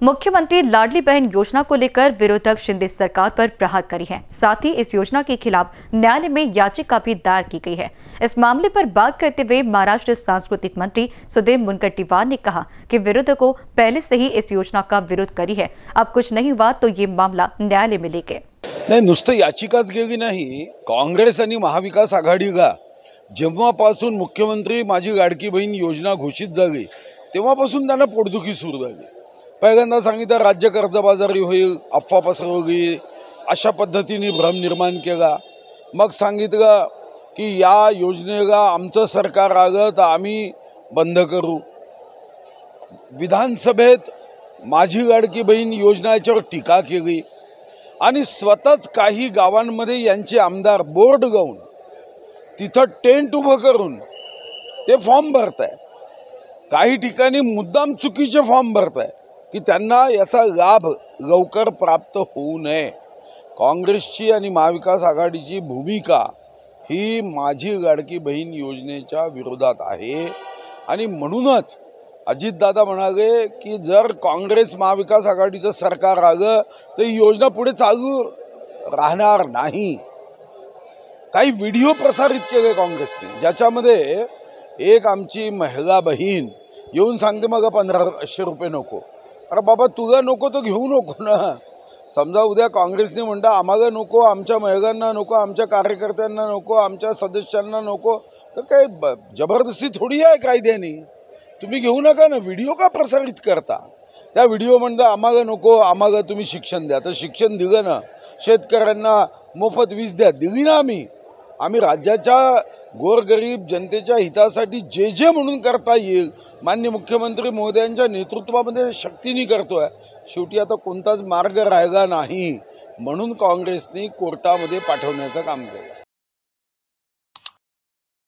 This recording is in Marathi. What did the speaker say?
मुख्यमंत्री लाडली बहन योजना को लेकर विरोधक शिंदे सरकार पर प्रहार करी है। साथ ही इस योजना के खिलाफ न्यायालय में याचिका भी दायर की गई है। इस मामले पर बात करते हुए महाराष्ट्र सांस्कृतिक मंत्री सुधीर मुनगंटीवार ने कहा कि विरोधकों पहले से ही इस योजना का विरोध करी है। अब कुछ नहीं हुआ तो ये मामला न्यायालय में लेके नाही, नुसतं याचिकाच गेली नाही। काँग्रेस आणि महाविकास आघाडीला जेव्हापासून मुख्यमंत्री माझी लाडकी बहीण योजना घोषित झाली तेव्हापासून त्यांना पोटदुखी सुरू झाली। पहिल्यांदा सांगितलं राज्य कर्जबाजारी होईल, अफवा पसरवली, अशा पद्धतीने भ्रम निर्माण केला। मग सांगितलं की या योजनेला आमचं सरकार आलं तर आम्ही बंद करू। विधानसभेत माझी लाडकी बहीण योजनेवर टीका केली आणि स्वतःच काही गावांमध्ये यांचे आमदार बोर्ड लावून तिथं टेंट उभं करून ते फॉर्म भरताय। काही ठिकाणी मुद्दाम चुकीचे फॉर्म भरताय की त्यांना याचा लाभ लवकर प्राप्त होऊ नये। काँग्रेसची आणि महाविकास आघाडीची भूमिका ही माझी लाडकी बहीण योजनेच्या विरोधात आहे आणि म्हणूनच अजितदादा म्हणाले की जर काँग्रेस महाविकास आघाडीचं सरकार आलं तर ही योजना पुढे चालू राहणार नाही। काही व्हिडिओ प्रसारित केले काँग्रेसने, ज्याच्यामध्ये एक आमची महिला बहीण येऊन सांगते मग 1500 रुपये नको। अरे बाबा, तुला नको तर घेऊ नको ना। समजा उद्या काँग्रेसने म्हणता आम्हाला नको, आमच्या महिलांना नको, आमच्या कार्यकर्त्यांना नको, आमच्या सदस्यांना नको, तर काय जबरदस्ती थोडी आहे कायद्याने। तुम्ही घेऊ नका ना। व्हिडिओ का प्रसारित करता? त्या व्हिडिओ म्हणता आम्हाला नको, आम्हाला तुम्ही शिक्षण द्या। तर शिक्षण दिलं ना, शेतकऱ्यांना मोफत वीज द्या, दिली ना आम्ही राज्याच्या गोरगरीब जनतेच्या हितासाठी जे म्हणून करता येईल माननीय मुख्यमंत्री महोदयांच्या नेतृत्वामध्ये शक्तीने करतोय। शेवटी आता कोणताच मार्ग राहिला नाही म्हणून काँग्रेसने कोर्टामध्ये पाठवण्याचं काम केलं।